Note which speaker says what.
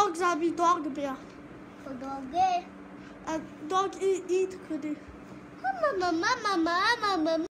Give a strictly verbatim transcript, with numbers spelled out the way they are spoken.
Speaker 1: Dogs are be dog bear.
Speaker 2: For dog eh?
Speaker 1: Uh, dog eat eat goodie.
Speaker 2: Mama, mama, mama, mama.